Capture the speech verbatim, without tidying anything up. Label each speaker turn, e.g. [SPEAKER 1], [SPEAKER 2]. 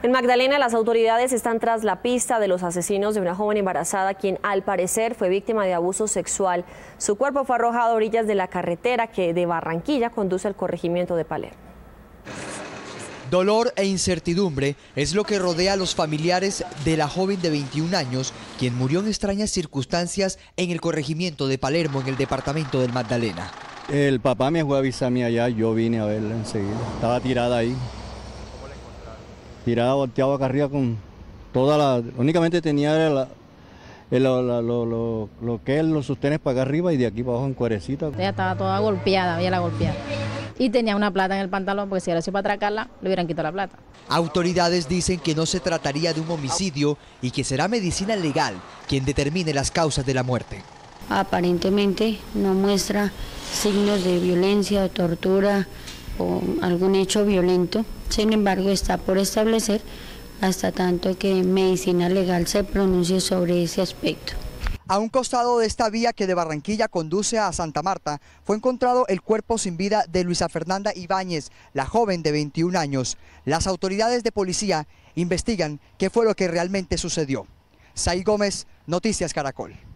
[SPEAKER 1] En Magdalena, las autoridades están tras la pista de los asesinos de una joven embarazada, quien al parecer fue víctima de abuso sexual. Su cuerpo fue arrojado a orillas de la carretera que de Barranquilla conduce al corregimiento de Palermo.
[SPEAKER 2] Dolor e incertidumbre es lo que rodea a los familiares de la joven de veintiún años, quien murió en extrañas circunstancias en el corregimiento de Palermo, en el departamento del Magdalena.
[SPEAKER 3] El papá me fue a avisarme allá, yo vine a verla enseguida. Estaba tirada ahí. Tirada, volteada acá arriba con toda la... Únicamente tenía la, el, lo, lo, lo, lo que es los sostenes para acá arriba y de aquí para abajo en cuerecita.
[SPEAKER 4] Ella estaba toda golpeada, había la golpeada. Y tenía una plata en el pantalón, porque si hubiera sido para atracarla, le hubieran quitado la plata.
[SPEAKER 2] Autoridades dicen que no se trataría de un homicidio y que será medicina legal quien determine las causas de la muerte.
[SPEAKER 5] Aparentemente no muestra signos de violencia o tortura o algún hecho violento. Sin embargo, está por establecer hasta tanto que medicina legal se pronuncie sobre ese aspecto.
[SPEAKER 2] A un costado de esta vía que de Barranquilla conduce a Santa Marta, fue encontrado el cuerpo sin vida de Luisa Fernanda Ibáñez, la joven de veintiún años. Las autoridades de policía investigan qué fue lo que realmente sucedió. Say Gómez, Noticias Caracol.